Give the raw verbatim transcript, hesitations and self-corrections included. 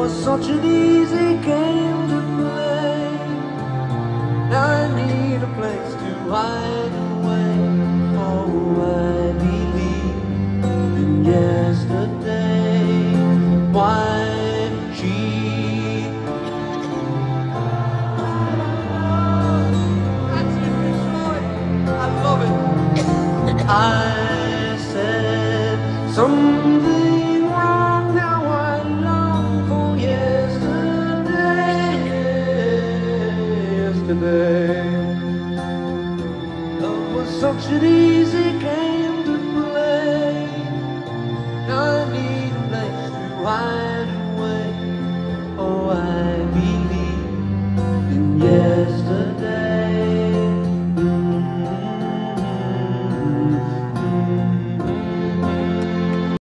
was such an easy game to play. Now I need a place to hide away. Oh, I believe in yesterday. White sheep. That's it, Troy. I love it. I said something